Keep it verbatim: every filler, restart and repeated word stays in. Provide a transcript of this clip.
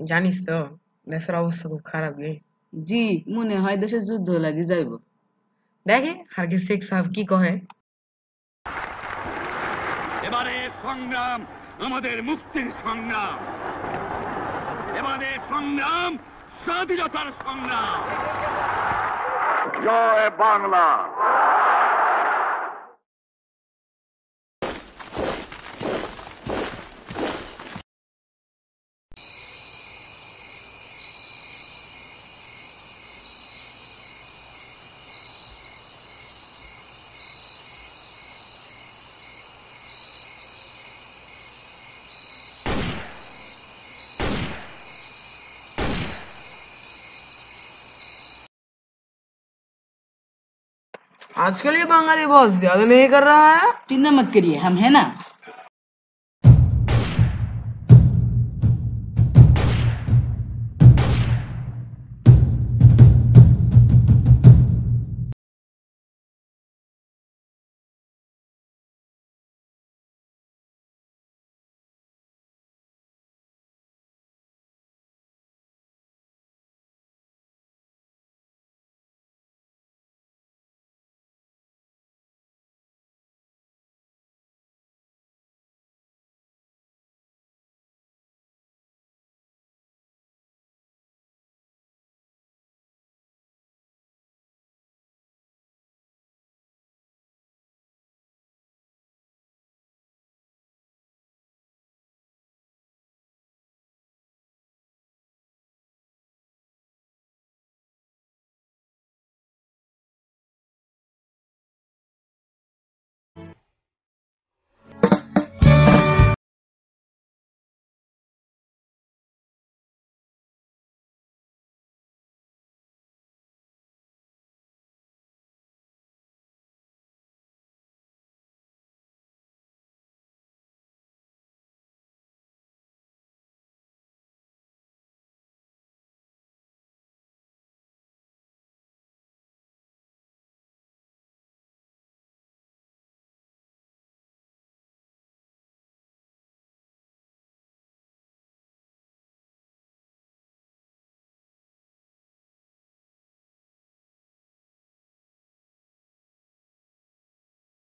জানিস তো দেশের অবস্থা খুব খারাপ রে। জি মনে হয় দেশে যুদ্ধ লাগি যাইব। দেখে হারকে শেখ সাহেব কি কহে। এবারে সংগ্রাম আমাদের মুক্তির সংগ্রাম, এবারে সংগ্রাম স্বাধীনতার সংগ্রাম। জয় বাংলা। आजकल ये बंगाली बहुत ज्यादा नहीं कर रहा है। चिंता मत करिए हम है ना।